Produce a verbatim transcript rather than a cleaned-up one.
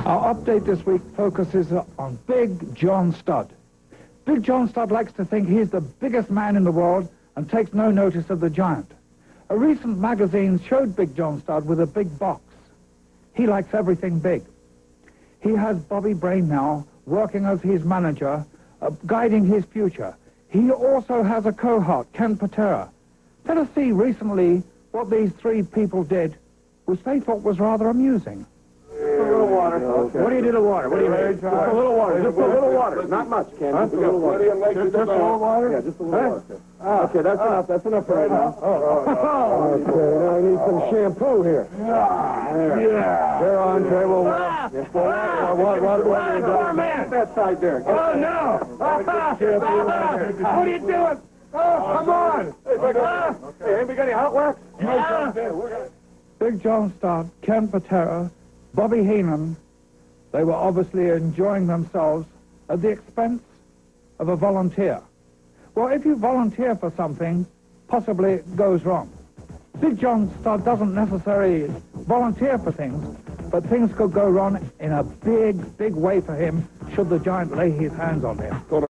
Our update this week focuses on Big John Studd. Big John Studd likes to think he's the biggest man in the world and takes no notice of the giant. A recent magazine showed Big John Studd with a big box. He likes everything big. He has Bobby Brain now working as his manager, uh, guiding his future. He also has a cohort, Ken Patera. Let us see recently what these three people did, which they thought was rather amusing. A little water. Okay. What do you do to water? What do you mean? Just a little water. Just a little water. Not much, Ken. Just a little water. Just a little water? Yeah, just a little water. Okay, that's enough. That's enough for right now. Oh, okay. Now I need some shampoo here. There. Yeah. There, Andre. Well, Ah! yes, well, what, what, what, what are you doing? man. That side there. Oh, no! What are you doing? Oh, come on! Hey, anybody got any hot wax? Yeah. Big John Studd, Ken Patera, Bobby Heenan, they were obviously enjoying themselves at the expense of a volunteer. Well, if you volunteer for something, possibly it goes wrong. Big John Studd doesn't necessarily volunteer for things, but things could go wrong in a big, big way for him should the giant lay his hands on him.